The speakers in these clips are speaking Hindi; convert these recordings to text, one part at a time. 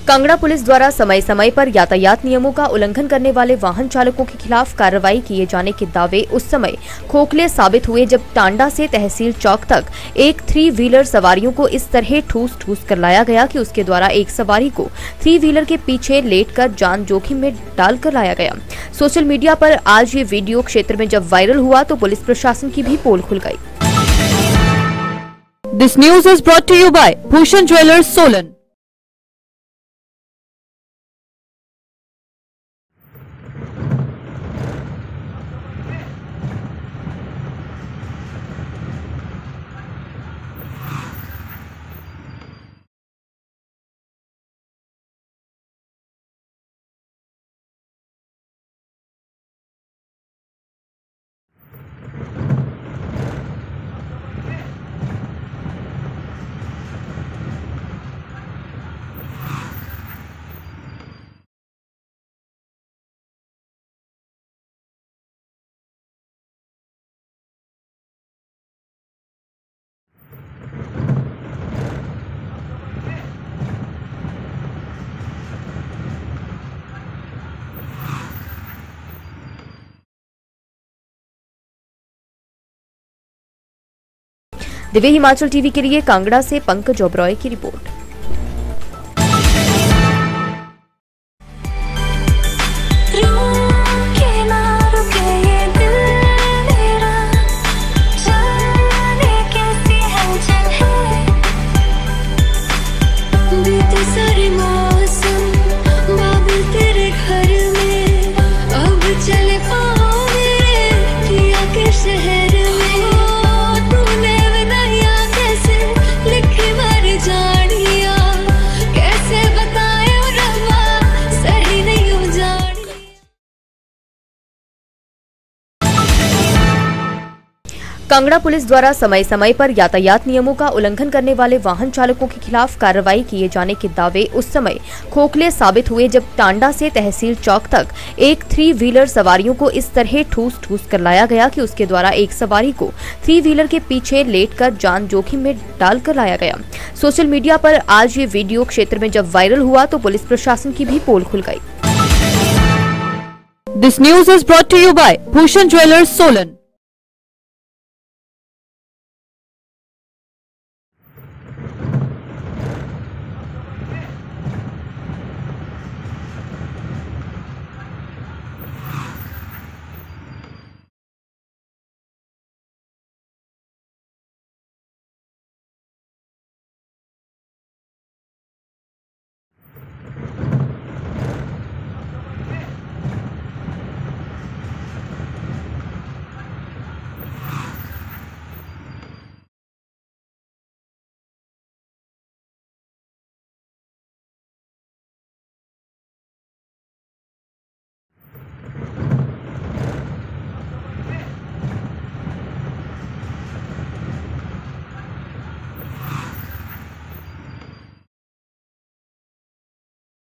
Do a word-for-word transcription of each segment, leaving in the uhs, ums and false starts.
कांगड़ा पुलिस द्वारा समय समय पर यातायात नियमों का उल्लंघन करने वाले वाहन चालकों के खिलाफ कार्रवाई किए जाने के दावे उस समय खोखले साबित हुए जब टांडा से तहसील चौक तक एक थ्री व्हीलर सवारियों को इस तरह ठूस ठूस कर लाया गया कि उसके द्वारा एक सवारी को थ्री व्हीलर के पीछे लेटकर जान जोखिम में डालकर लाया गया। सोशल मीडिया पर आज ये वीडियो क्षेत्र में जब वायरल हुआ तो पुलिस प्रशासन की भी पोल खुल गई। This news is brought to you by Bhushan jewellers Solan. Divya Himachal TV के लिए कांगड़ा से पंकज ओबरॉय की रिपोर्ट। कांगड़ा पुलिस द्वारा समय समय पर यातायात नियमों का उल्लंघन करने वाले वाहन चालकों के खिलाफ कार्रवाई किए जाने के दावे उस समय खोखले साबित हुए जब टांडा से तहसील चौक तक एक थ्री व्हीलर सवारियों को इस तरह ठूस ठूस कर लाया गया कि उसके द्वारा एक सवारी को थ्री व्हीलर के पीछे लेटकर जान जोखिम में डालकर लाया गया। सोशल मीडिया पर आज ये वीडियो क्षेत्र में जब वायरल हुआ तो पुलिस प्रशासन की भी पोल खुल गई। This news is brought to you by Bhushan jewellers Solan.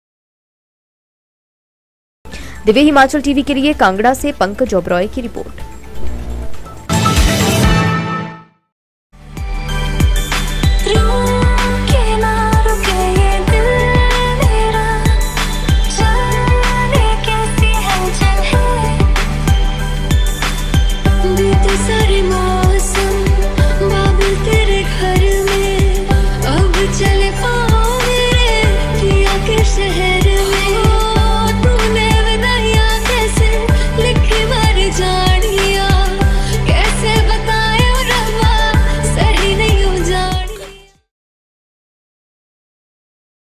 Divya Himachal TV के लिए कांगड़ा से पंकज ओबरॉय की रिपोर्ट।